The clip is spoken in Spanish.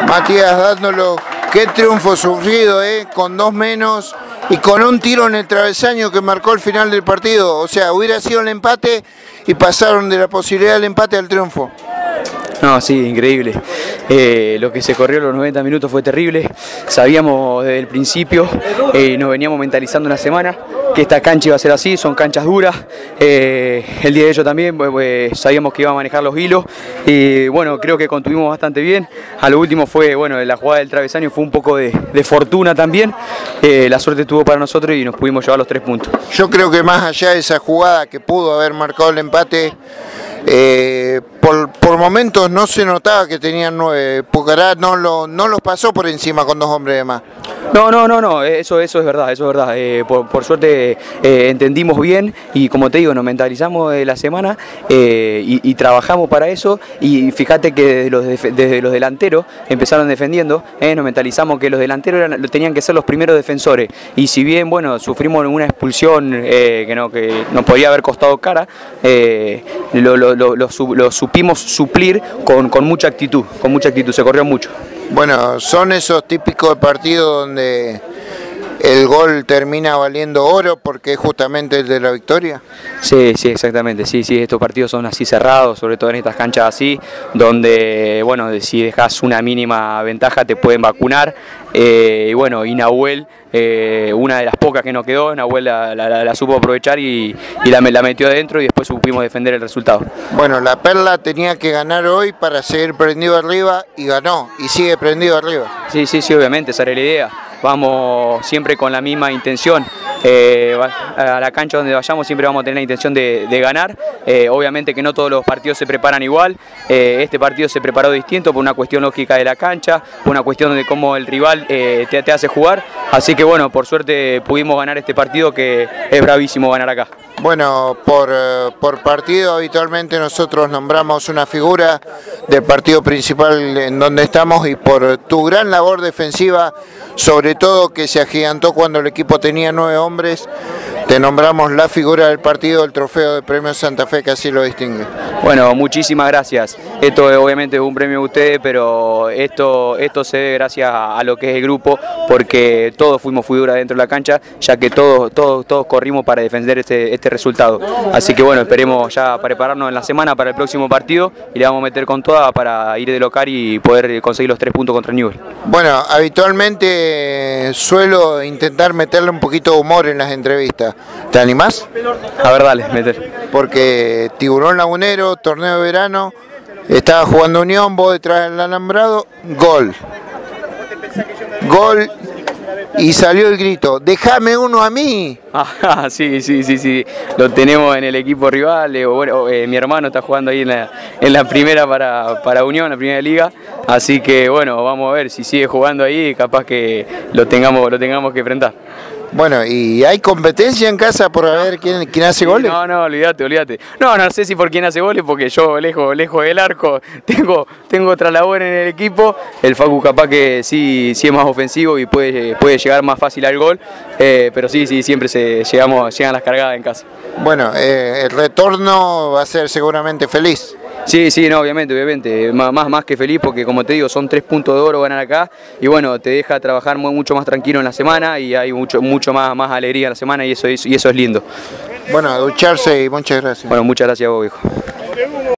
Matías dándolo, qué triunfo sufrido, con 2 menos y con un tiro en el travesaño que marcó el final del partido. O sea, hubiera sido el empate y pasaron de la posibilidad del empate al triunfo. No, sí, increíble. Lo que se corrió los 90 minutos fue terrible. Sabíamos desde el principio, nos veníamos mentalizando una semana que esta cancha iba a ser así, son canchas duras. El día de ello también pues, sabíamos que iba a manejar los hilos y bueno, creo que contuvimos bastante bien. A lo último fue, bueno, la jugada del travesaño fue un poco de fortuna también. La suerte estuvo para nosotros y nos pudimos llevar los 3 puntos. Yo creo que más allá de esa jugada que pudo haber marcado el empate, por momentos no se notaba que tenían 9. Pucará no los pasó por encima con 2 hombres de más. No, eso es verdad, eso es verdad. Por suerte entendimos bien y como te digo, nos mentalizamos de la semana y trabajamos para eso. Y fíjate que desde los delanteros empezaron defendiendo, nos mentalizamos que los delanteros tenían que ser los primeros defensores. Y si bien, bueno, sufrimos una expulsión que nos podía haber costado cara, lo supimos suplir con mucha actitud, se corrió mucho. Bueno, son esos típicos partidos donde el gol termina valiendo oro porque es justamente el de la victoria. Sí, exactamente, sí, estos partidos son así cerrados, sobre todo en estas canchas así, donde, bueno, si dejas una mínima ventaja te pueden vacunar, y bueno, y Nahuel, una de las pocas que nos quedó, Nahuel la supo aprovechar y la metió adentro y después supimos defender el resultado. Bueno, la Perla tenía que ganar hoy para seguir prendido arriba y ganó, y sigue prendido arriba. Sí, obviamente, esa era la idea. Vamos siempre con la misma intención, a la cancha donde vayamos siempre vamos a tener la intención de ganar. Obviamente que no todos los partidos se preparan igual, este partido se preparó distinto por una cuestión lógica de la cancha, por una cuestión de cómo el rival te hace jugar, así que bueno, por suerte pudimos ganar este partido que es bravísimo ganar acá. Bueno, por partido habitualmente nosotros nombramos una figura del partido principal en donde estamos y por tu gran labor defensiva, sobre todo que se agigantó cuando el equipo tenía 9 hombres, te nombramos la figura del partido, el trofeo de Premio Santa Fe que así lo distingue. Bueno, muchísimas gracias. Esto obviamente es un premio de ustedes, pero esto se debe gracias a lo que es el grupo, porque todos fuimos figuras dentro de la cancha, ya que todos corrimos para defender este resultado. Así que bueno, esperemos ya prepararnos en la semana para el próximo partido y le vamos a meter con toda para ir de local y poder conseguir los 3 puntos contra Newell's. Bueno, habitualmente suelo intentar meterle un poquito de humor en las entrevistas. ¿Te animás? A ver, dale, meter. Porque Tiburón Lagunero, torneo de verano, estaba jugando Unión, vos detrás del alambrado, gol. Gol y salió el grito, ¡déjame uno a mí! Ah, sí, lo tenemos en el equipo rival, mi hermano está jugando ahí en la primera para Unión, la primera liga, así que bueno, vamos a ver si sigue jugando ahí, capaz que lo tengamos que enfrentar. Bueno, ¿y hay competencia en casa por ver quién hace goles? No, olvídate. No sé si por quién hace goles, porque yo lejos del arco tengo otra labor en el equipo. El Facu capaz que sí es más ofensivo y puede llegar más fácil al gol, pero sí, siempre llegan las cargadas en casa. Bueno, el retorno va a ser seguramente feliz. Sí, no, obviamente, más que feliz porque como te digo, son 3 puntos de oro ganar acá y bueno, te deja trabajar mucho más tranquilo en la semana y hay mucho más alegría en la semana y eso es lindo. Bueno, a ducharse y muchas gracias. Bueno, muchas gracias a vos, hijo.